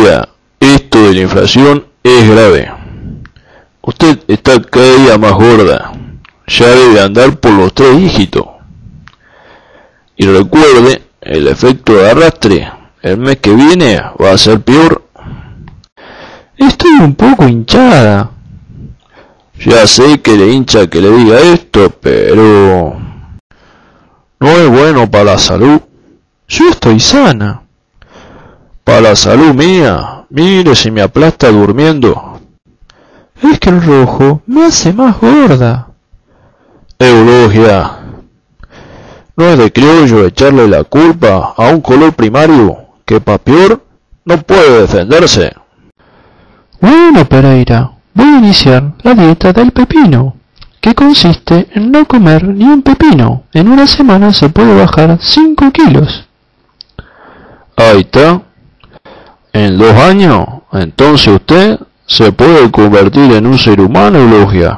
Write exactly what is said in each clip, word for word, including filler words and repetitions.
Eulogia, esto de la inflación es grave. Usted está cada día más gorda. Ya debe andar por los tres dígitos. Y recuerde, el efecto de arrastre, el mes que viene va a ser peor. Estoy un poco hinchada. Ya sé que le hincha que le diga esto, pero no es bueno para la salud. Yo estoy sana. Para la salud mía, mire si me aplasta durmiendo. Es que el rojo me hace más gorda. Eulogia, no es de criollo echarle la culpa a un color primario que pa' peor no puede defenderse. Bueno, Pereira, voy a iniciar la dieta del pepino, que consiste en no comer ni un pepino. En una semana se puede bajar cinco kilos. Ahí está. En dos años, entonces usted se puede convertir en un ser humano, Eulogia.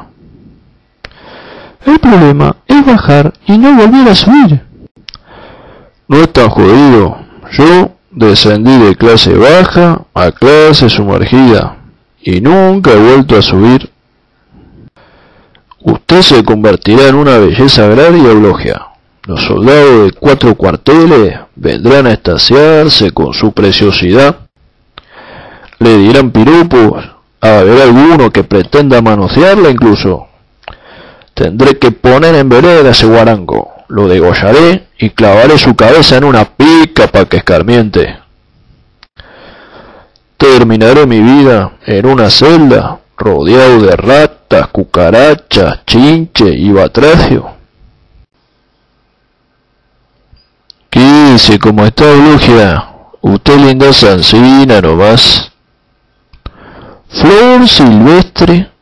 El problema es bajar y no volver a subir. No es tan jodido. Yo descendí de clase baja a clase sumergida y nunca he vuelto a subir. Usted se convertirá en una belleza agraria, Eulogia. Los soldados de cuatro cuarteles vendrán a estaciarse con su preciosidad. Le dirán piropos, habrá alguno que pretenda manosearla incluso. Tendré que poner en vereda ese guarango, lo degollaré y clavaré su cabeza en una pica para que escarmiente. Terminaré mi vida en una celda, rodeado de ratas, cucarachas, chinche y batracio. ¿Qué dice? ¿Cómo está, Eulogia? Usted linda sancina nomás. Flor silvestre